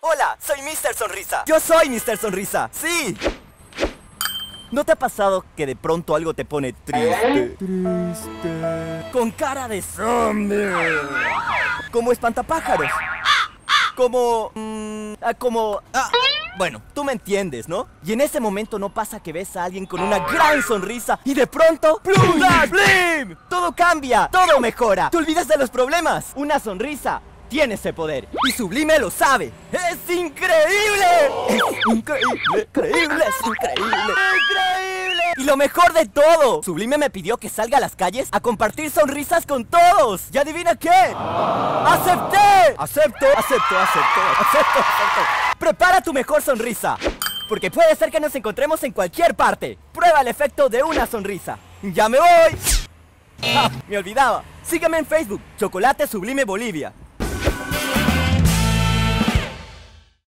Hola, soy Mr. Sonrisa. Yo soy Mr. Sonrisa, sí. ¿No te ha pasado que de pronto algo te pone triste? Con cara de zombie. Como espantapájaros. Bueno, tú me entiendes, ¿no? Y en ese momento no pasa que ves a alguien con una gran sonrisa y de pronto ¡plum! ¡Flash! ¡Blim! Todo cambia, todo mejora. Te olvidas de los problemas. Una sonrisa tiene ese poder y Sublime lo sabe. ¡Es increíble! ¡Es increíble! ¡Increíble! ¡Es increíble! ¡Increíble! Y lo mejor de todo, Sublime me pidió que salga a las calles a compartir sonrisas con todos. ¿Y adivina qué? ¡Acepté! Acepto. Prepara tu mejor sonrisa, porque puede ser que nos encontremos en cualquier parte. Prueba el efecto de una sonrisa. ¡Ya me voy! ¡Ah! Me olvidaba. Sígueme en Facebook, Chocolate Sublime Bolivia.